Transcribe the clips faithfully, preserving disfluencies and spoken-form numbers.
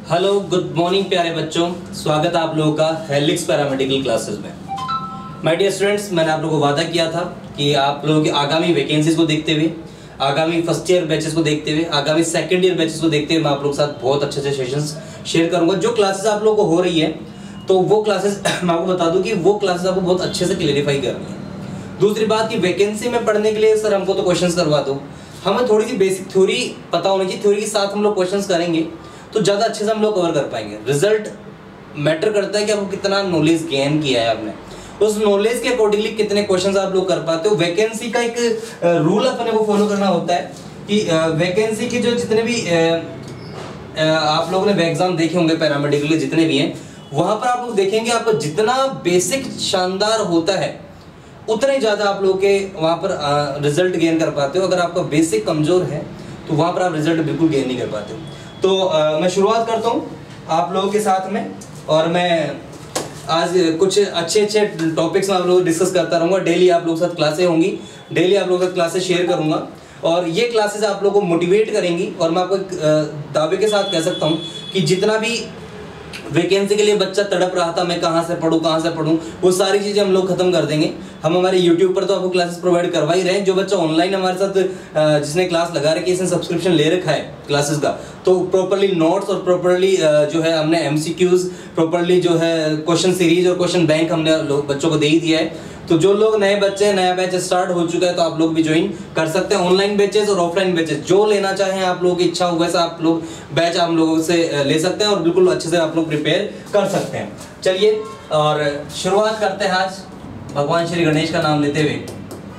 Hello good morning प्यारे बच्चों, स्वागत है आप लोगों का हेलिक्स पैरामेडिकल क्लासेस में। माय डियर स्टूडेंट्स, मैंने आप लोगों को वादा किया था कि आप लोगों की आगामी वैकेंसीज को देखते हुए, आगामी फर्स्ट ईयर बैचेस को देखते हुए, आगामी सेकंड ईयर बैचेस को देखते हुए मैं आप लोगों के साथ बहुत अच्छे अच्छे सेशंस शेयर करूंगा। जो क्लासेस आप लोगों को हो रही है तो वो क्लासेस मैं आपको बता दूं कि वो क्लासेस आपको बहुत अच्छे से क्लियरिफाई करनी है। दूसरी बात कि वैकेंसी में पढ़ने के लिए सर हमको तो क्वेश्चंस करवा दो, हमें थोड़ी सी बेसिक थ्योरी पता होनी चाहिए। थ्योरी के साथ हम लोग क्वेश्चंस करेंगे तो ज़्यादा अच्छे से हम लोग कवर कर पाएंगे। रिजल्ट मैटर करता है कि आपको कितना नॉलेज गेन किया है आपने, उस नॉलेज के अकॉर्डिंगली कितने क्वेश्चंस आप लोग कर पाते हो। वैकेंसी का एक रूल अपने को फॉलो करना होता है कि वैकेंसी के जो जितने भी आप लोगों ने एग्जाम देखे होंगे पैरामेडिकल के जितने भी हैं, वहां पर आप लोग देखेंगे आपको जितना बेसिक शानदार होता है उतने ज़्यादा आप लोग के वहाँ पर रिजल्ट गेन कर पाते हो। अगर आपका बेसिक कमज़ोर है तो वहाँ पर आप रिजल्ट बिल्कुल गेन नहीं कर पाते हो। तो आ, मैं शुरुआत करता हूँ आप लोगों के साथ में, और मैं आज कुछ अच्छे अच्छे टॉपिक्स में आप लोगों को डिस्कस करता रहूँगा। डेली आप लोगों के साथ क्लासें होंगी, डेली आप लोगों के साथ क्लासेस शेयर करूँगा और ये क्लासेस आप लोगों को मोटिवेट करेंगी। और मैं आपको दावे के साथ कह सकता हूँ कि जितना भी वैकेंसी के लिए बच्चा तड़प रहा था, मैं कहाँ से पढ़ूँ कहाँ से पढ़ूँ, वो सारी चीज़ें हम लोग खत्म कर देंगे। हम हमारे यूट्यूब पर तो आपको क्लासेस प्रोवाइड करवा ही रहे हैं। जो बच्चा ऑनलाइन हमारे साथ जिसने क्लास लगा रखी है, इसने सब्सक्रिप्शन ले रखा है क्लासेस का, तो प्रॉपर्ली नोट्स और प्रॉपर्ली जो है हमने एमसीक्यूज, प्रॉपर्ली जो है क्वेश्चन सीरीज और क्वेश्चन बैंक हमने लोग बच्चों को दे ही दिया है। तो जो लोग नए बच्चे हैं, नया बैच स्टार्ट हो चुका है, तो आप लोग भी ज्वाइन कर सकते हैं। ऑनलाइन बैचेस और ऑफलाइन बैचेस जो लेना चाहें, आप लोगों की इच्छा हो वैसा आप लोग बैच हम लोगों से ले सकते हैं और बिल्कुल अच्छे से आप लोग प्रिपेयर कर सकते हैं। चलिए और शुरुआत करते हैं आज भगवान श्री गणेश का नाम लेते हुए।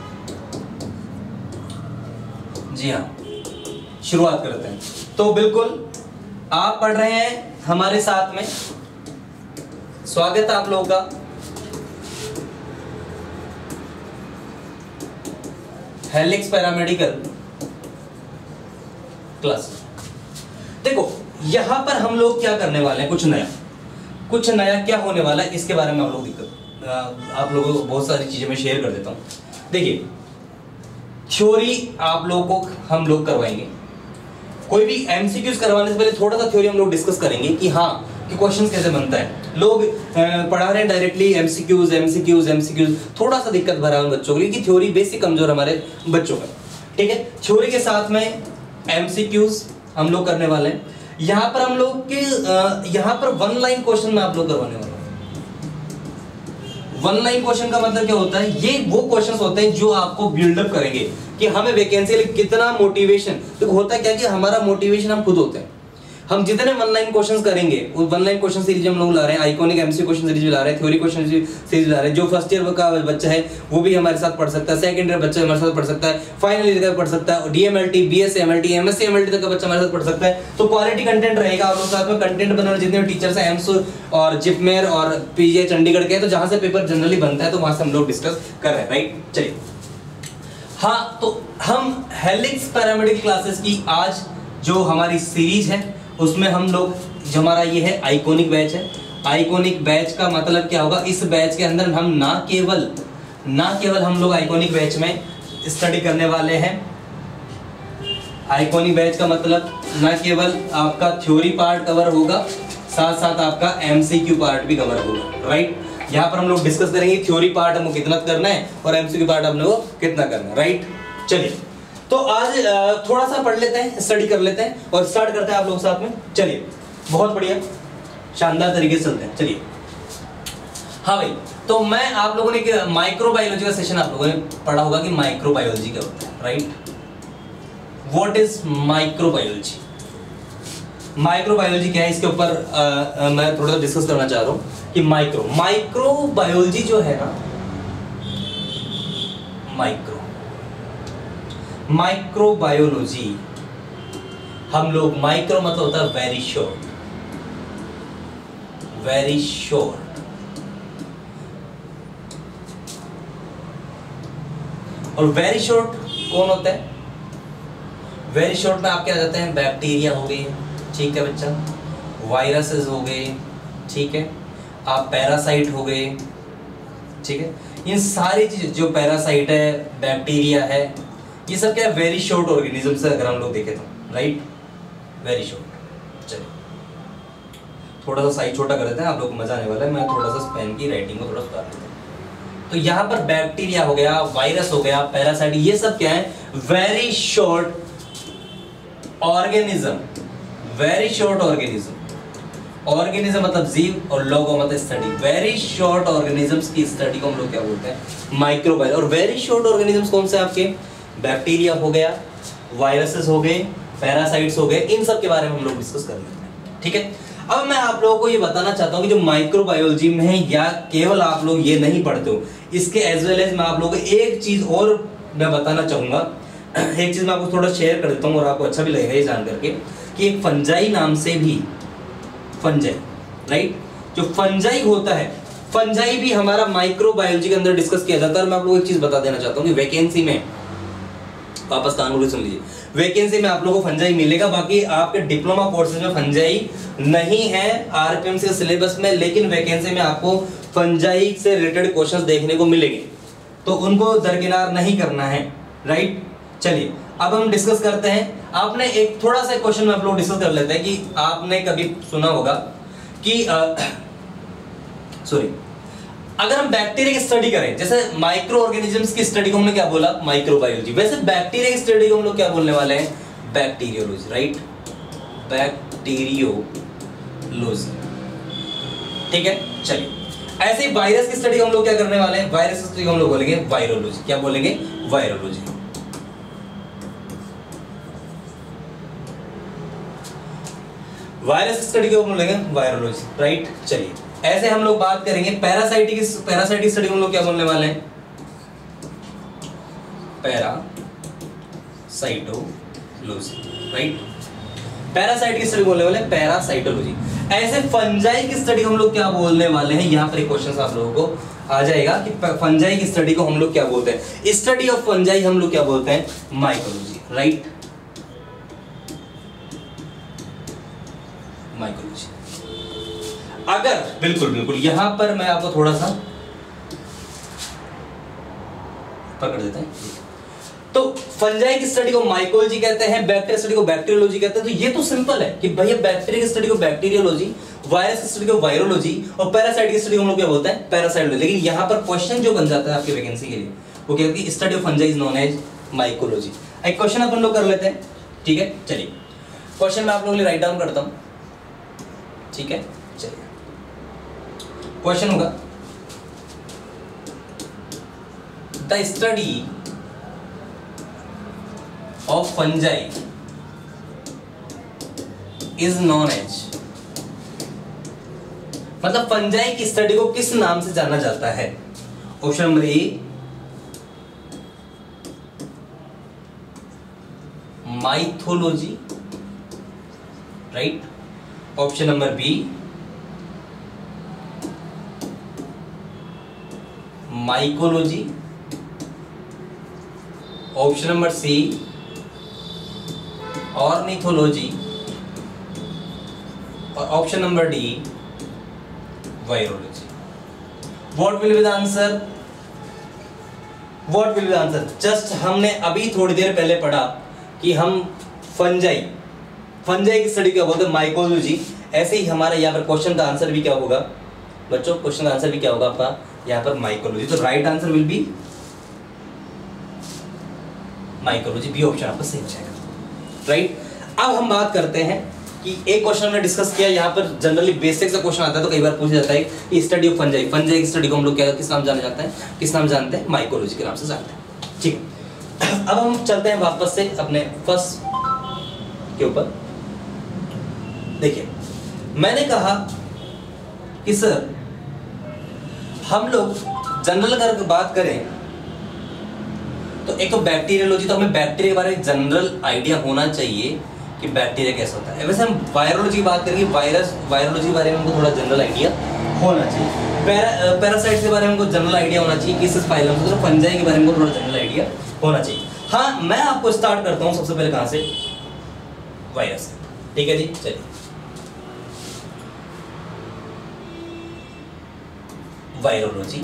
जी हाँ, शुरुआत करते हैं। तो बिल्कुल आप पढ़ रहे हैं हमारे साथ में, स्वागत है आप लोगों का हेलिक्स पैरामेडिकल क्लास। देखो यहां पर हम लोग क्या करने वाले हैं, कुछ नया कुछ नया क्या होने वाला है इसके बारे में आप लोग दिक्कत आप लोगों को बहुत सारी चीजें मैं शेयर कर देता हूं। देखिए थ्योरी आप लोगों को हम लोग करवाएंगे। कोई भी एमसीक्यूज करवाने से पहले थोड़ा सा थ्योरी हम लोग डिस्कस करेंगे कि हाँ कि क्वेश्चन कैसे बनता है। लोग पढ़ा रहे हैं डायरेक्टली एमसीक्यूज एमसीक्यूज एमसीक्यूज, थोड़ा सा दिक्कत भरा है उन बच्चों के लिए कि थ्योरी बेसिक कमजोर हमारे बच्चों का। ठीक है, थ्योरी के साथ में एमसीक्यूज हम लोग करने वाले हैं। यहाँ पर हम लोग के यहाँ पर वन लाइन क्वेश्चन में आप लोग करवाने वाले हैं। वन लाइन क्वेश्चन का मतलब क्या होता है, ये वो क्वेश्चंस होते हैं जो आपको बिल्डअप करेंगे कि हमें वैकेंसी के लिए कितना मोटिवेशन। तो होता है क्या कि हमारा मोटिवेशन हम खुद होते हैं। हम जितने वन लाइन क्वेश्चंस करेंगे, वो वन लाइन क्वेश्चन सीरीज हम लोग ला रहे हैं, आइकॉनिक एमसी क्वेश्चन सीरीज ला रहे हैं, थ्योरी क्वेश्चन सीरीज ला रहे हैं। जो फर्स्ट ईयर का बच्चा है वो भी हमारे साथ पढ़ सकता है, सेकंड ईयर बच्चा हमारे साथ पढ़ सकता है, फाइनल ईयर का पढ़ सकता है, डीएमएलटी, बीएसएमएलटी, एमएससी एमएलटी तक का बच्चा हमारे साथ पढ़ सकता है। तो क्वालिटी कंटेंट रहेगा आप लोग साथ में। कंटेंट बनाने जितने भी टीचर्स हैं एम्स और जिपमेर और पीजीआई चंडीगढ़ के, तो जहां से पेपर जनरली बनता है तो वहां से हम लोग डिस्कस कर रहे हैं। राइट, चलिए हाँ, तो हम हेलिक्स पैरामेडिकल क्लासेस की आज जो हमारी सीरीज है उसमें हम लोग, जो हमारा ये है आइकॉनिक बैच है। आइकॉनिक बैच का मतलब क्या होगा, इस बैच के अंदर हम ना केवल ना केवल हम लोग आइकॉनिक बैच में स्टडी करने वाले हैं। आइकॉनिक बैच का मतलब ना केवल आपका थ्योरी पार्ट कवर होगा, साथ साथ आपका एमसीक्यू पार्ट भी कवर होगा। राइट, यहाँ पर हम लोग डिस्कस करेंगे थ्योरी पार्ट हमको कितना करना है और एमसीक्यू पार्ट हम लोग कितना करना है। राइट, चलिए तो आज थोड़ा सा पढ़ लेते हैं, स्टडी कर लेते हैं और स्टार्ट करते हैं आप लोग साथ में। चलिए, बहुत बढ़िया, शानदार तरीके से चलते हैं। चलिए हाँ भाई, तो मैं आप लोगों ने माइक्रोबायोलॉजी का सेशन आप लोगों ने पढ़ा होगा कि माइक्रोबायोलॉजी क्या होता है। Right, what is microbiology? Microbiology क्या है, इसके ऊपर मैं थोड़ा सा डिस्कस करना चाह रहा हूं कि माइक्रो माइक्रोबायोलॉजी जो है ना, माइक्रो माइक्रोबायोलॉजी हम लोग, माइक्रो मतलब होता है वेरी शॉर्ट, वेरी शॉर्ट। और वेरी शॉर्ट कौन होता है? वेरी शॉर्ट में आप क्या जाते हैं, बैक्टीरिया हो गए, ठीक है बच्चा, वायरसेस हो गए, ठीक है, आप पैरासाइट हो गए, ठीक है। इन सारी चीज जो पैरासाइट है, बैक्टीरिया है, ये सब क्या है, वेरी शॉर्ट ऑर्गेनिज्म से अगर हम लोग देखें तो। Right, very short. चलिए थोड़ा सा साइज छोटा कर देते हैं, आप लोग को मजा आने वाला है। मैं थोड़ा सा पेन की राइटिंग को थोड़ा सुधार देता हूँ। तो यहाँ पर बैक्टीरिया हो गया, वायरस हो गया, पैरासाइट, ये सब क्या है? Very short organism, very short organism. Organism मतलब जीव और लोगो मतलब स्टडी। वेरी शॉर्ट ऑर्गेनिजम्स की स्टडी को हम लोग क्या बोलते हैं? माइक्रोबायल। और वेरी शॉर्ट ऑर्गेनिजम्स कौन से आपके? बैक्टीरिया हो गया, वायरसेस हो गए, पैरासाइट्स हो गए, इन सब के बारे में हम लोग डिस्कस कर लेते हैं। ठीक है, अब मैं आप लोगों को ये बताना चाहता हूँ कि जो माइक्रोबायोलॉजी में है, या केवल आप लोग ये नहीं पढ़ते हो, इसके एज वेल एज मैं आप लोगों को एक चीज और मैं बताना चाहूंगा। एक चीज मैं आपको थोड़ा शेयर कर देता हूँ और आपको अच्छा भी लगेगा ये जान करके कि एक फंजाई नाम से भी, फंजाई, राइट, जो फंजाई होता है, फंजाई भी हमारा माइक्रोबायोलॉजी के अंदर डिस्कस किया जाता है। और मैं आप लोगों को एक चीज बता देना चाहता हूँ कि वैकेंसी में, वापस कान सुन लीजिए, वैकेंसी में आप लोगों को फंजाई मिलेगा। बाकी आपके डिप्लोमा कोर्सेज में फंजाई नहीं है आरपीएम के सिलेबस में, लेकिन वैकेंसी में आपको फंजाई से रिलेटेड क्वेश्चंस देखने को मिलेंगे, तो उनको दरकिनार नहीं करना है, राइट। चलिए अब हम डिस्कस करते हैं। आपने एक थोड़ा सा क्वेश्चन में आप लोग डिस्कस कर लेते हैं कि आपने कभी सुना होगा कि सॉरी अगर हम बैक्टीरिया की स्टडी करें, जैसे माइक्रो ऑर्गेनिजम्स की स्टडी को हमने क्या बोला? माइक्रोबायोलॉजी। वैसे बैक्टीरिया की स्टडी को हम लोग क्या बोलने वाले हैं? Bacteriology, right, bacteriology. ठीक है, चलिए ऐसे ही वायरस की स्टडी को हम लोग क्या करने वाले हैं? वायरस की स्टडी को हम लोग बोलेंगे वायरोलॉजी। क्या बोलेंगे? वायरोलॉजी। वायरस स्टडी को हम बोलेंगे वायरोलॉजी, राइट। चलिए ऐसे हम लोग बात करेंगे पैरासाइट की, पैरासाइट की स्टडी को हम लोग क्या बोलने वाले हैं? Parasitology, right. पैरासाइट की स्टडी बोलने वाले हैं पैरासाइटोलॉजी। ऐसे फंजाई की स्टडी को हम लोग क्या बोलने वाले हैं? यहां पर एक क्वेश्चन आप लोगों को आ जाएगा कि फंजाई की स्टडी को हम लोग क्या बोलते हैं? स्टडी ऑफ फंजाई हम लोग क्या बोलते हैं? Mycology, right, mycology. अगर बिल्कुल बिल्कुल यहां पर मैं आपको थोड़ा सा पकड़ देते हैं, तो फंजाई की स्टडी को माइकोलॉजी कहते हैं, बैक्टीरिया स्टडी को बैक्टीरियोलॉजी कहते हैं। तो ये तो सिंपल है कि भैया बैक्टीरिया की स्टडी को बैक्टीरियोलॉजी, वायरस की स्टडी को वायरोलॉजी और पैरासाइट की स्टडी को हम लोग क्या बोलते हैं? पैरासाइटोलॉजी। लेकिन यहां पर क्वेश्चन जो बन जाता है आपकी वैकेंसी के लिए, वो क्या है? Study of fungi is known as mycology. एक क्वेश्चन अपन लोग कर लेते हैं, ठीक है। चलिए क्वेश्चन मैं आप लोगों के लिए राइट डाउन करता हूं, ठीक है। चलिए क्वेश्चन होगा, the study of fungi is known as, मतलब फंजाई की स्टडी को किस नाम से जाना जाता है? Option number A mythology, right. Option number B mycology. Option number C ornithology और option number D virology. What will be the answer? What will be the answer? Just हमने अभी थोड़ी देर पहले पढ़ा कि हम फंजाई फंजाई की स्टडी क्या बोलते हैं? माइकोलॉजी। ऐसे ही हमारा यहाँ पर क्वेश्चन का आंसर भी क्या होगा बच्चों? क्वेश्चन का आंसर भी क्या होगा आपका यहाँ पर? माइकोलॉजी। तो right answer will be mycology, B option आपका सही हो जाएगा, राइट। अब हम बात करते हैं कि एक क्वेश्चन हमने डिस्कस किया, यहाँ पर जनरली बेसिक सा क्वेश्चन आता है, तो कई बार पूछा जाता है कि स्टडी ऑफ फंजाई, फंजाई की स्टडी को हम लोग क्या किस नाम जाना जाता है? किस नाम जानते हैं? माइकोलॉजी के नाम से जानते हैं, ठीक है। अब हम चलते हैं वापस से अपने फर्स्ट के ऊपर। देखिए मैंने कहा कि सर हम लोग जनरल अगर बात करें तो एक तो बैक्टीरियोलॉजी, तो हमें बैक्टीरिया के बारे में जनरल आइडिया होना चाहिए कि बैक्टीरिया कैसा होता है। वैसे हम वायरोलॉजी की बात करेंगे, वायरस वायरोलॉजी के बारे में हमको थोड़ा जनरल आइडिया होना चाहिए। पैरा पैरासाइट के बारे में हमको जनरल आइडिया होना चाहिए, किस फाइलम से, तो फंजाई के बारे में थोड़ा जनरल आइडिया होना चाहिए। हाँ मैं आपको स्टार्ट करता हूँ सबसे पहले कहाँ से? वायरस, ठीक है जी। चलिए वायरोलॉजी,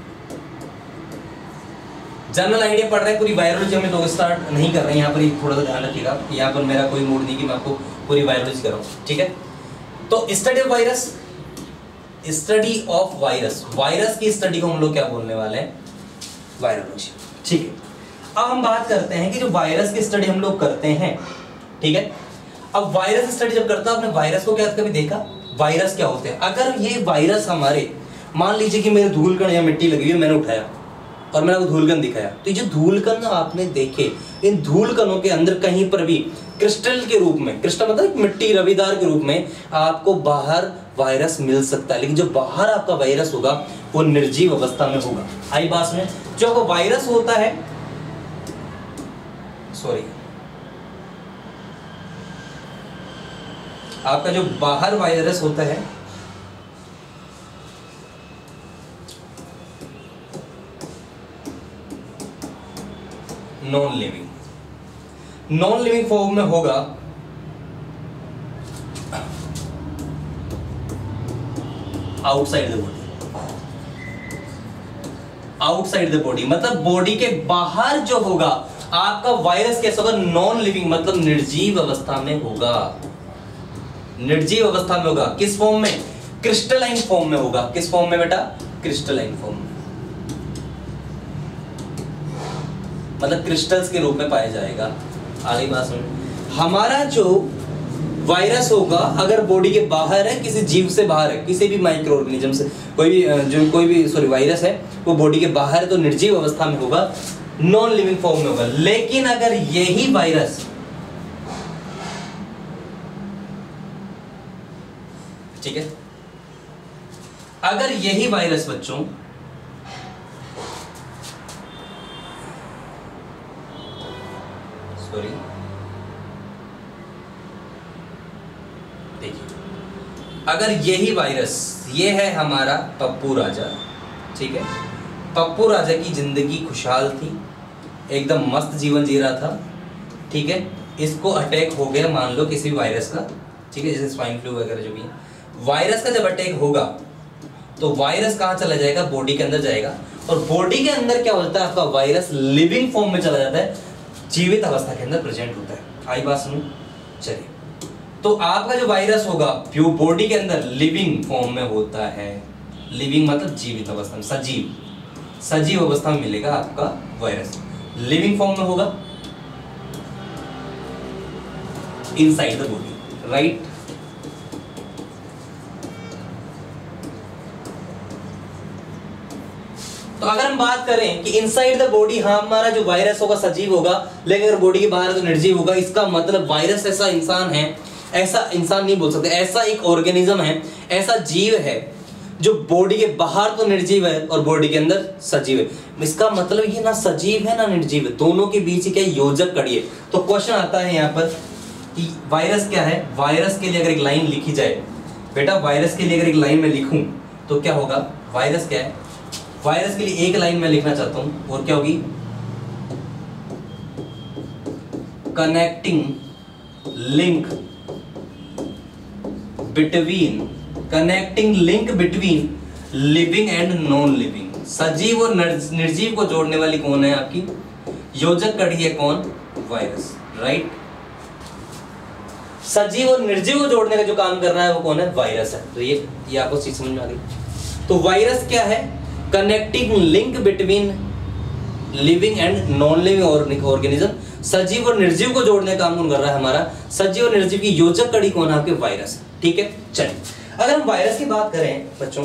जनरल आइडिया पढ़ रहे हैं, पूरी वायरोलॉजी हम लोग स्टार्ट नहीं कर रहे हैं। यहाँ पर थोड़ा सा ध्यान रखिएगा, यहाँ पर मेरा कोई मूड नहीं कि मैं आपको पूरी वायरोलॉजी कर रहा हूँ, ठीक है। तो study of virus, study of virus, virus की स्टडी को हम लोग क्या बोलने वाले हैं, वायरोलॉजी। ठीक है, अब हम बात करते हैं कि जो वायरस की स्टडी हम लोग करते हैं, ठीक है, अब वायरस स्टडी जब करता है, आपने वायरस को क्या कभी देखा, वायरस क्या होते हैं। अगर ये वायरस हमारे, मान लीजिए कि मेरे धूलकण या मिट्टी लगी हुई है, मैंने उठाया और मैंने आपको धूलकण दिखाया, तो ये जो धूलकण आपने देखे, इन धूलकणों के अंदर कहीं पर भी क्रिस्टल के रूप में, क्रिस्टल मतलब मिट्टी रविदार के रूप में आपको बाहर वायरस मिल सकता है, लेकिन जो बाहर आपका वायरस होगा वो निर्जीव अवस्था में होगा। आई बात में, जो आपका वायरस होता है, सॉरी, आपका जो बाहर वायरस होता है non living, non living form में होगा outside the body, outside the body मतलब बॉडी के बाहर जो होगा आपका वायरस कैसा होगा, नॉन लिविंग मतलब निर्जीव अवस्था में होगा, निर्जीव अवस्था में होगा। किस फॉर्म में, क्रिस्टलाइन फॉर्म में होगा। किस फॉर्म में बेटा, क्रिस्टलाइन फॉर्म में, मतलब क्रिस्टल्स के रूप में पाया जाएगा। आगे बात सुन, हमारा जो वायरस होगा अगर बॉडी के बाहर है, किसी जीव से बाहर है, किसी भी माइक्रो ऑर्गेनिज्म से, कोई भी जो कोई भी सॉरी वायरस है वो बॉडी के बाहर है तो निर्जीव अवस्था में होगा, नॉन लिविंग फॉर्म में होगा। लेकिन अगर यही वायरस, ठीक है, अगर यही वायरस बच्चों सॉरी देखिए, अगर यही वायरस, ये है हमारा पप्पू राजा, ठीक है, पप्पू राजा की जिंदगी खुशहाल थी, एकदम मस्त जीवन जी रहा था, ठीक है, इसको अटैक हो गया मान लो किसी वायरस का, ठीक है, जैसे स्वाइन फ्लू वगैरह जो भी है, वायरस का जब अटैक होगा तो वायरस कहां चला जाएगा, बॉडी के अंदर जाएगा, और बॉडी के अंदर क्या होता है, आपका वायरस लिविंग फॉर्म में चला जाता है, जीवित अवस्था के अंदर प्रेजेंट होता है। आई बात सुनो, चलिए, तो आपका जो वायरस होगा वो बॉडी के अंदर लिविंग फॉर्म में होता है, लिविंग मतलब जीवित अवस्था में, सजीव, सजीव अवस्था में मिलेगा आपका वायरस, लिविंग फॉर्म में होगा इनसाइड द बॉडी, राइट। तो अगर हम बात करें कि इनसाइड द बॉडी हमारा जो वायरस होगा सजीव होगा, लेकिन अगर बॉडी के बाहर तो निर्जीव होगा, इसका मतलब वायरस ऐसा इंसान है, ऐसा इंसान नहीं बोल सकते, ऐसा एक ऑर्गेनिज्म है, ऐसा जीव है जो बॉडी के बाहर तो निर्जीव है और बॉडी के अंदर सजीव है। इसका मतलब ये ना सजीव है ना निर्जीव है, दोनों के बीच क्या योजक कड़ी है। तो क्वेश्चन आता है यहाँ पर कि वायरस क्या है, वायरस के लिए अगर एक लाइन लिखी जाए, बेटा वायरस के लिए अगर एक लाइन में लिखूं तो क्या होगा, वायरस क्या है, वायरस के लिए एक लाइन में लिखना चाहता हूं और क्या होगी, connecting link between, connecting link between living and non living, सजीव और निर्जीव को जोड़ने वाली कौन है आपकी, योजक कड़ी है कौन, वायरस, राइट। सजीव और निर्जीव को जोड़ने का जो काम कर रहा है वो कौन है, वायरस है। तो ये ये आपको चीज समझ में आ गई। तो वायरस क्या है, connecting link between living and non living organism, सजीव और निर्जीव को जोड़ने का काम कौन कर रहा है, हमारा सजीव और निर्जीव की योजक कड़ी कौन है, आपके वायरस, ठीक है। चलिए, अगर हम वायरस की बात करें बच्चों,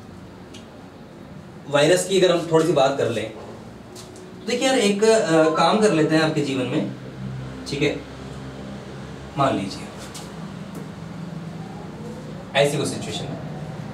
वायरस की अगर हम थोड़ी सी बात कर लें, देखिए यार एक आ, काम कर लेते हैं आपके जीवन में, ठीक है, मान लीजिए ऐसी कोई सिचुएशन है,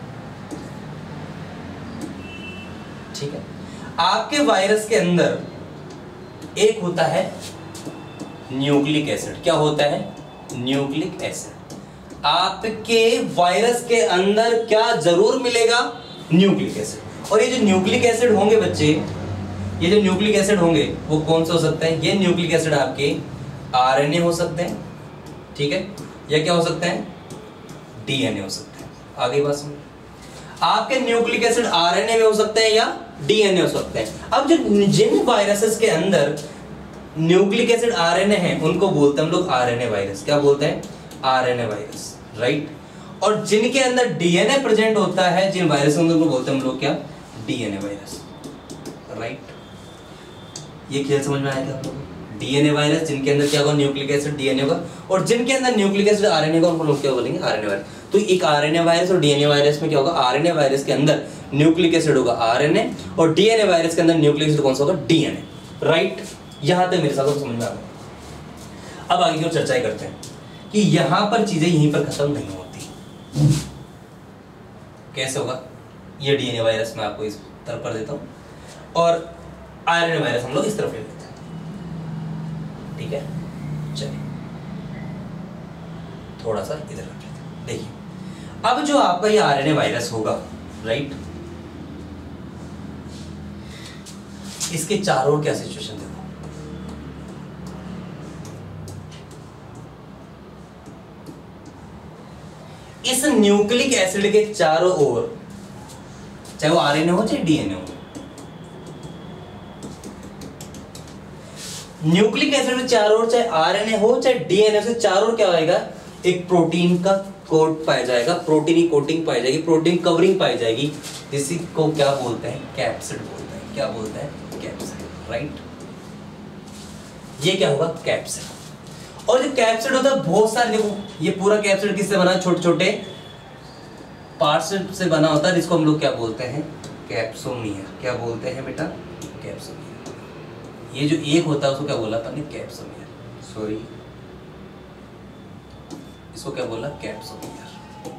ठीक है, आपके वायरस के अंदर एक होता है न्यूक्लिक एसिड, क्या होता है, न्यूक्लिक एसिड। आपके वायरस के अंदर क्या जरूर मिलेगा, न्यूक्लिक एसिड। और ये जो न्यूक्लिक एसिड होंगे बच्चे, ये जो न्यूक्लिक एसिड होंगे वो कौन से हो सकते हैं, ये न्यूक्लिक एसिड आपके आरएनए हो सकते हैं, ठीक है, या क्या हो सकते हैं, डीएनए हो सकते हैं। आगे बात समझ, आपके न्यूक्लिक एसिड आरएनए में हो सकते हैं या डीएनए हो सकते हैं। अब जो जिन वायरसेस के अंदर न्यूक्लिक एसिड आरएनए है उनको बोलते हैं हम लोग आरएनए वायरस, क्या बोलते हैं, आरएनए वायरस, राइट। और जिनके अंदर डीएनए प्रेजेंट होता है, जिन वायरस को बोलते हैं हम लोग क्या, डीएनए वायरस, राइट। ये खेल समझ में आया क्या आप लोगों को? डीएनए वायरस जिनके अंदर क्या होगा, न्यूक्लिक एसिड डीएनए होगा, और जिनके अंदर न्यूक्लिक एसिड आरएनए होगा उनको लोग क्या बोलेंगे, आरएनए वायरस। तो एक आरएनए वायरस और डीएनए वायरस में क्या होगा, आरएनए वायरस के अंदर न्यूक्लिक एसिड होगा आरएनए, और डीएनए वायरस के अंदर न्यूक्लिक एसिड कौन सा होगा, डीएनए, राइट। यहां तक मेरे साथ समझ में आ गया। अब आगे की ओर चर्चा करते हैं कि यहां पर चीजें यहीं पर खत्म नहीं होती। कैसे होगा, ये डीएनए वायरस मैं आपको इस तरफ कर देता हूं और आरएनए वायरस हम लोग इस तरफ ले लेते हैं, ठीक है। चलिए थोड़ा सा इधर रख लेते हैं। देखिए अब जो आपका ये आरएनए वायरस होगा, राइट, इसके चारों ओर क्या सिचुएशन देखो, इस न्यूक्लिक एसिड के चारों ओर, चाहे वो आरएनए हो चाहे डीएनए हो, न्यूक्लिक एसिड के चारों ओर, चाहे आरएनए हो चाहे डीएनए, से चारों ओर क्या आएगा, एक प्रोटीन का कोट पाया जाएगा, प्रोटीन की कोटिंग पाई जाएगी, प्रोटीन कवरिंग पाई जाएगी, जिसी को क्या बोलते हैं, कैप्सिड बोलते हैं। क्या बोलते हैं, कैप्सिड, राइट। ये क्या होगा, कैप्सिड। और जो कैप्सिड होता है बहुत सारे, देखो ये पूरा कैप्सिड किससे बना है, छोटे छोटे पार्ट्स से बना होता है, जिसको हम लोग क्या बोलते हैं, कैप्सोमियर। क्या बोलते हैं बेटा, कैप्सोमियर। ये जो एक होता है उसको क्या बोला था, कैप्सोमियर, सॉरी इसको क्या बोला, कैप्सोमियर।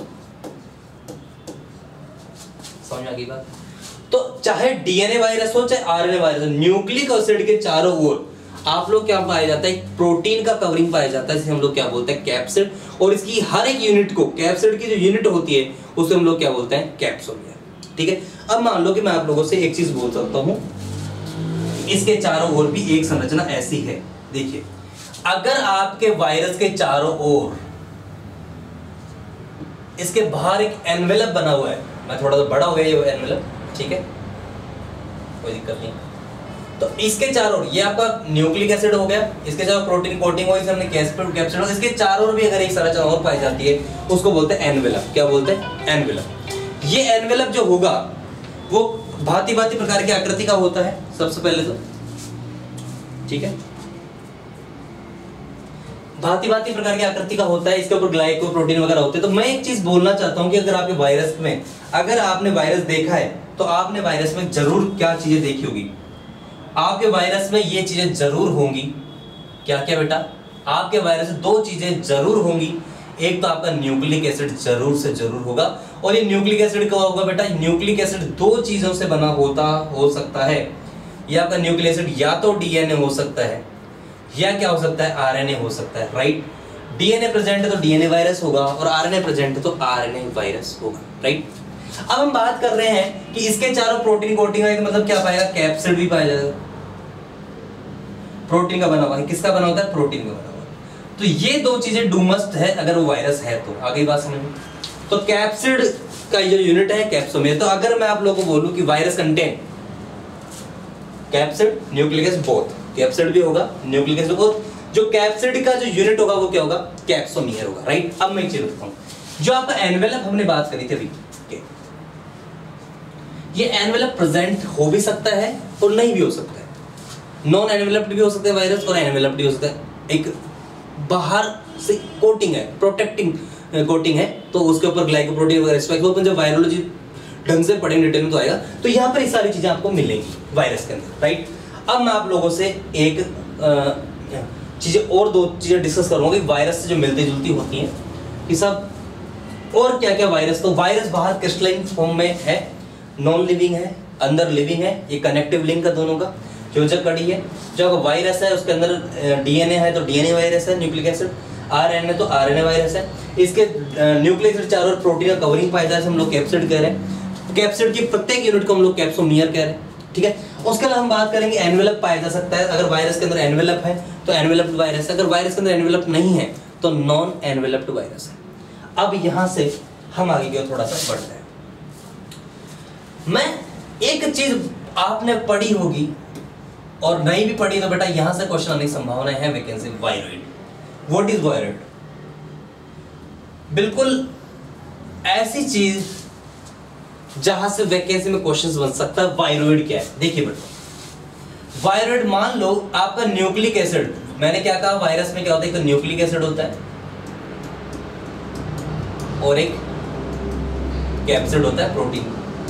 समझ में आ गई बात। तो चाहे डीएनए वायरस हो चाहे आरएनए वायरस हो, न्यूक्लिक एसिड के चारों ओर आप लोग क्या पाया जाता है, प्रोटीन का कवरिंग पाया जाता है, जिसे हम लोग क्या बोलते हैं, कैप्सिड। और इसकी हर एक यूनिट को, कैप्सिड की जो यूनिट होती है उसे हम लोग क्या बोलते हैं, कैप्सोमियर, ठीक है। अब मान लो कि मैं आप लोगों से एक चीज बोल सकता हूं, इसके चारों ओर भी एक संरचना ऐसी है। देखिए अगर आपके वायरस के चारों ओर इसके बाहर एक एनवेलप बना हुआ है, मैं थोड़ा सा बड़ा हो गया ये एनवेलप, ठीक है, कोई दिक्कत नहीं। तो इसके चारों ओर ये आपका न्यूक्लिक एसिड हो गया, इसके चारों प्रोटीन कोटिंग हो, इसे हमने कैप्सिड कैप्सिड हो, इसके चारों ओर भी अगर एक संरचना और पाई जाती है उसको बोलते हैं एनवेलप। क्या बोलते हैं, एनवेलप। ये एनवेलप जो होगा वो भांति भांति प्रकार की आकृति का होता है सबसे पहले तो, ठीक है, भांति भांति प्रकार की आकृति का होता है, इसके ऊपर ग्लाइको प्रोटीन वगैरह होते हैं। तो मैं एक चीज बोलना चाहता हूं कि अगर आपके वायरस में, अगर आपने वायरस देखा है तो आपने वायरस में जरूर क्या चीजें देखी होगी, आपके वायरस में ये चीजें जरूर होंगी। क्या क्या बेटा, आपके वायरस में दो चीजें जरूर होंगी। एक तो आपका न्यूक्लिक एसिड जरूर से जरूर होगा, और ये न्यूक्लिक एसिड क्या होगा बेटा, न्यूक्लिक एसिड दो चीजों से बना होता हो सकता है। ये आपका न्यूक्लिक एसिड या तो डीएनए हो सकता है या क्या हो सकता है, आरएनए हो सकता है, राइट। डीएनए प्रेजेंट है तो डीएनए वायरस होगा, और आरएनए प्रेजेंट है तो आरएनए वायरस होगा, राइट। अब हम बात कर रहे हैं कि इसके चारों प्रोटीन कोटिंग है, मतलब क्या पाएगा, कैप्सिड भी पाया जाएगा, प्रोटीन का बना हुआ है। किसका बना होता है, प्रोटीन का बना हुआ है। तो ये दो चीजें डू मस्ट है अगर वो वायरस है तो। आगे बात समझ में, तो कैप्सिड का जो यूनिट है कैप्सोमियर। तो अगर मैं आप लोगों को बोलूं कि virus contain capsid nucleic acid both, capsid भी होगा न्यूक्लिक एसिड बोथ, जो कैप्सिड का जो यूनिट होगा वो क्या होगा, कैप्सोमियर होगा, राइट। अब मैं एक चीज बताता हूं, जो आपका एनवेलप हमने बात करी थी अभी, ये एनवेलप प्रेजेंट हो भी सकता है और नहीं भी हो सकता है। नॉन एनवेलप्ड भी हो सकता है वायरस, और एनवेलप्ड भी हो सकता है। एक बाहर से कोटिंग है, प्रोटेक्टिंग कोटिंग है, तो उसके ऊपर ग्लाइकोप्रोटीन वगैरह स्पाइक, अपन जब वायरोलॉजी ढंग से पढ़ेंगे डिटेल में तो आएगा। तो यहाँ पर ये सारी चीजें आपको मिलेंगी वायरस के अंदर, राइट। अब मैं आप लोगों से एक चीजें और दो चीजें डिस्कस करूंगा कि वायरस से जो मिलती जुलती होती हैं कि सब और क्या क्या वायरस। तो वायरस बाहर क्रिस्टलाइन फॉर्म में है, नॉन लिविंग है, अंदर लिविंग है। ये कनेक्टिव लिंक है दोनों का, योजक कड़ी है। जो वायरस है उसके अंदर डीएनए है तो डीएनए वायरस है, न्यूक्लिक एसिड, आरएनए तो आरएनए वायरस है। इसके न्यूक्लिक एसिड चारों ओर प्रोटीन का कवरिंग पाया जाए, हम लोग कैप्सिड कह रहे हैं। कैप्सिड की प्रत्येक यूनिट को हम लोग कैप्सोमियर कह रहे हैं, ठीक है। उसके अलावा हम बात करेंगे एनवेलप पाया जा सकता है। अगर वायरस के अंदर एनवेलप है तो एनवेलप्ड वायरस है, अगर वायरस के अंदर एनवेलप नहीं है तो नॉन एनवेलप्ड वायरस है। अब यहां से हम आगे की ओर थोड़ा सा बढ़ते हैं। मैं एक चीज आपने पढ़ी होगी और नहीं भी पढ़ी तो बेटा यहां से क्वेश्चन आने की संभावना है, vacancy viroid. What is viroid? बिल्कुल ऐसी चीज जहां से वैकेंसी में क्वेश्चन बन सकता है, वायरोइड क्या है? देखिए बेटा, वायरोइड मान लो आपका न्यूक्लिक एसिड, मैंने क्या कहा वायरस में क्या होता है, एक तो न्यूक्लिक एसिड होता है और एक कैप्सिड होता है, प्रोटीन।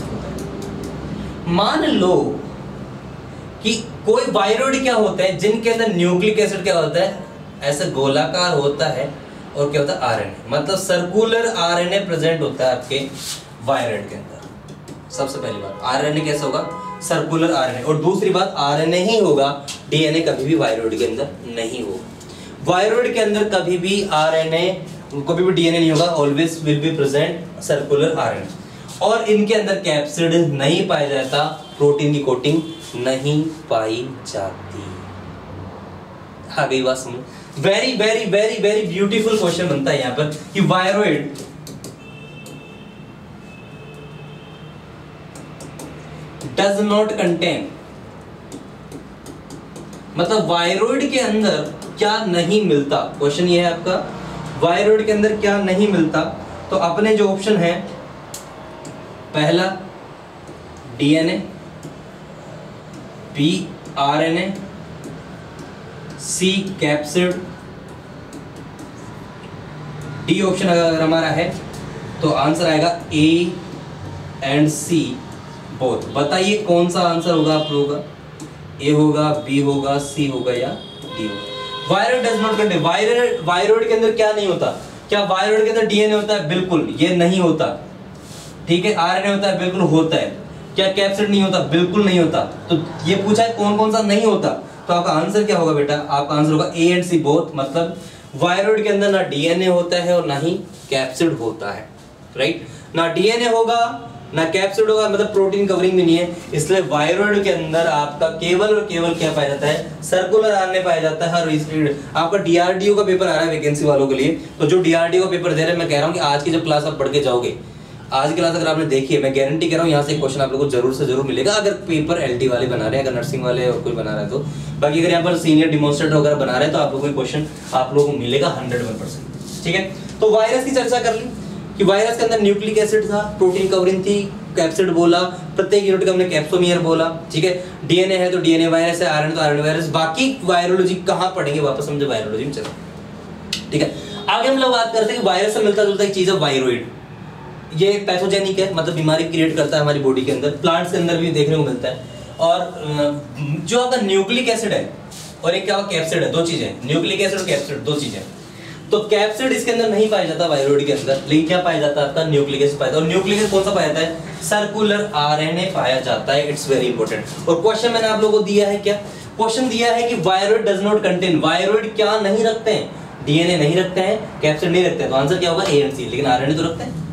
मान लो कि कोई वायरोइड क्या होता है जिनके अंदर न्यूक्लिक एसिड क्या होता है, ऐसा गोलाकार होता है और क्या होता है, आरएनए, मतलब सर्कुलर आरएनए प्रेजेंट होता है आपके वायरोइड के अंदर। सबसे पहली बात, आरएनए कैसा होगा, सर्कुलर आरएनए। और दूसरी बात, आरएनए ही होगा, डीएनए कभी भी वायरोइड के अंदर नहीं होगा। वायरोइड के अंदर कभी भी आरएनए, कभी भी डीएनए नहीं होगा, always will be present circular RNA. और इनके अंदर कैप्सिड नहीं पाया जाता, प्रोटीन की कोटिंग नहीं पाई जाती। आ गई बात समझ? Very very very very beautiful question बनता है यहां पर कि वायरोइड डज नॉट कंटेन, मतलब वायरोइड के अंदर क्या नहीं मिलता। क्वेश्चन ये है आपका, वायरोइड के अंदर क्या नहीं मिलता। तो अपने जो ऑप्शन है, पहला DNA, B RNA, C capsid, D option अगर हमारा है तो आंसर आएगा ए एंड सी बोथ। बताइए कौन सा आंसर होगा आप लोगों का, ए होगा, बी होगा, सी होगा या डी होगा। Viroid does not contain, viroid viroid के अंदर क्या नहीं होता? क्या वायरोइड के अंदर डीएनए होता है? बिल्कुल ये नहीं होता। ठीक है, आरएनए होता है? बिल्कुल होता है। क्या कैप्सिड नहीं होता? बिल्कुल नहीं होता। तो ये पूछा है कौन कौन सा नहीं होता, तो आपका आंसर क्या होगा बेटा? आपका आंसर होगा ए एंड सी बोथ, मतलब वायरोइड के अंदर ना डीएनए होता है और ना ही कैप्सिड होता है, राइट? ना डीएनए होगा ना कैप्सिड होगा, मतलब प्रोटीन कवरिंग भी नहीं है। इसलिए वायरोइड के अंदर आपका केवल और केवल क्या पाया जाता है? सर्कुलर आरएनए पाया जाता है। और आपका डीआरडीओ का पेपर आ रहा है वैकेंसी वालों के लिए, तो जो डीआरडीओ का पेपर दे रहे हैं, मैं कह रहा हूँ कि आज की जब क्लास आप पढ़ के जाओगे, आज की क्लास अगर आपने देखी है, मैं गारंटी कर रहा हूँ यहाँ से क्वेश्चन आप लोगों को जरूर से जरूर मिलेगा, अगर पेपर एलटी वाले बना रहे हैं, अगर नर्सिंग वाले और कोई बना रहा है तो। बाकी अगर यहाँ पर सीनियर डिमोन्स्ट्रेटर वगैरह बना रहे हैं तो आप लोगों को क्वेश्चन आप लोगों को मिलेगा हंड्रेड वन परसेंट। ठीक है, तो वायरस की चर्चा कर ली कि वायरस के अंदर न्यूक्लिक एसिड था, प्रोटीन कवरिंग थी, कैप्सिड बोला, प्रत्येक यूनिट का हमने कैप्सोमियर बोला। ठीक है, डीएनए है तो डीएनए वायरस है, आरएनए तो आरएनए वायरस। बाकी वायरोलॉजी कहाँ पढ़ेंगे, वापस हम जब वायरोलॉजी में चलो। ठीक है, आगे हम लोग बात करते हैं कि वायरस से मिलता जुलता एक चीज है वायरोइड। ये पैथोजेनिक है, मतलब बीमारी क्रिएट करता है हमारी बॉडी के अंदर, प्लांट्स के अंदर भी देखने को मिलता है। और जो आपका न्यूक्लिक एसिड है और एक क्या कैप्सिड है, दो चीजें, न्यूक्लिक एसिड और कैप्सिड दो चीजें। तो कैप्सिड इसके अंदर नहीं पाया जाता वायरोइड के अंदर, लेकिन क्या पाया जाता है आपका न्यूक्लिक एसिड पाया जाता है। और न्यूक्लिक एसिड कौन सा पाया जाता है? सर्कुलर आरएनए पाया जाता है। It's very important. और क्वेश्चन मैंने आप लोगों को दिया है, क्या क्वेश्चन दिया है कि viroid does not contain, viroid क्या नहीं रखते हैं? डीएनए नहीं रखते हैं, कैप्सिड नहीं रखते हैं, तो आंसर क्या होगा? A and C. लेकिन आरएनए तो रखते हैं।